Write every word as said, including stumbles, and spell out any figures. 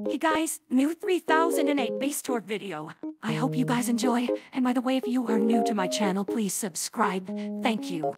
Hey guys, new three thousand eight base tour video. I hope you guys enjoy, and by the way, if you are new to my channel, please subscribe. Thank you.